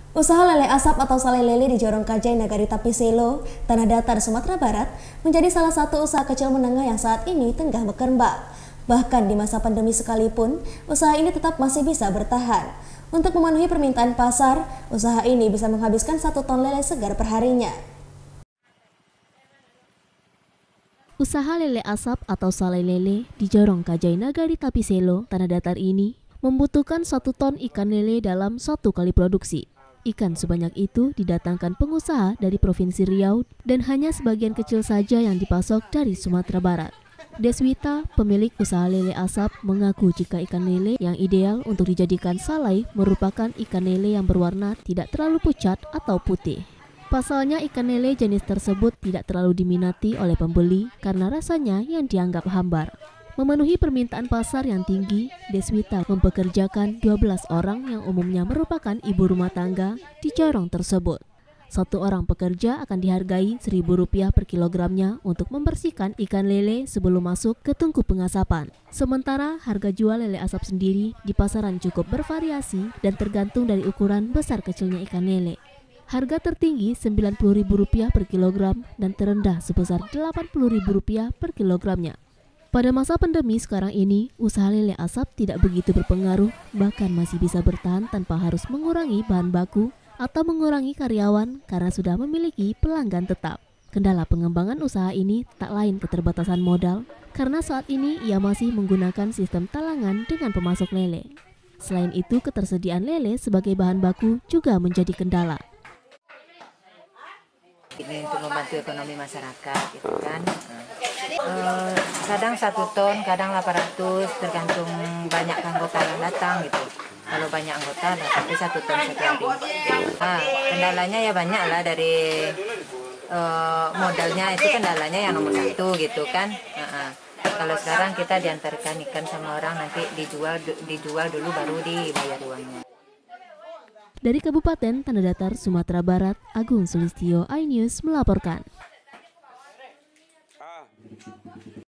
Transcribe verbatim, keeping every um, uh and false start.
Usaha lele asap atau sale lele di Jorong Kajai Nagari Tapiselo, Tanah Datar, Sumatera Barat, menjadi salah satu usaha kecil menengah yang saat ini tengah berkembang. Bahkan di masa pandemi sekalipun, usaha ini tetap masih bisa bertahan. Untuk memenuhi permintaan pasar, usaha ini bisa menghabiskan satu ton lele segar perharinya. Usaha lele asap atau sale lele di Jorong Kajai Nagari Tapiselo, Tanah Datar ini membutuhkan satu ton ikan lele dalam satu kali produksi. Ikan sebanyak itu didatangkan pengusaha dari Provinsi Riau dan hanya sebagian kecil saja yang dipasok dari Sumatera Barat. Deswita, pemilik usaha lele asap, mengaku jika ikan lele yang ideal untuk dijadikan salai merupakan ikan lele yang berwarna tidak terlalu pucat atau putih. Pasalnya ikan lele jenis tersebut tidak terlalu diminati oleh pembeli karena rasanya yang dianggap hambar. Memenuhi permintaan pasar yang tinggi, Deswita mempekerjakan dua belas orang yang umumnya merupakan ibu rumah tangga di Jorong tersebut. Satu orang pekerja akan dihargai seribu rupiah per kilogramnya untuk membersihkan ikan lele sebelum masuk ke tungku pengasapan. Sementara harga jual lele asap sendiri di pasaran cukup bervariasi dan tergantung dari ukuran besar kecilnya ikan lele. Harga tertinggi sembilan puluh ribu rupiah per kilogram dan terendah sebesar delapan puluh ribu rupiah per kilogramnya. Pada masa pandemi sekarang ini, usaha lele asap tidak begitu berpengaruh, bahkan masih bisa bertahan tanpa harus mengurangi bahan baku atau mengurangi karyawan karena sudah memiliki pelanggan tetap. Kendala pengembangan usaha ini tak lain keterbatasan modal, karena saat ini ia masih menggunakan sistem talangan dengan pemasok lele. Selain itu, ketersediaan lele sebagai bahan baku juga menjadi kendala. Ini untuk membantu ekonomi masyarakat, gitu kan. Uh, kadang satu ton, kadang delapan ratus, tergantung banyak anggota yang datang gitu. Kalau banyak anggota, tapi satu ton satu hari. Nah, kendalanya ya banyak lah dari uh, modalnya itu kendalanya yang nomor satu gitu kan. Uh -uh. Kalau sekarang kita diantarkan ikan sama orang, nanti dijual dijual dulu baru dibayar uangnya. Dari Kabupaten Tanah Datar, Sumatera Barat, Agung Sulistyo, iNews melaporkan.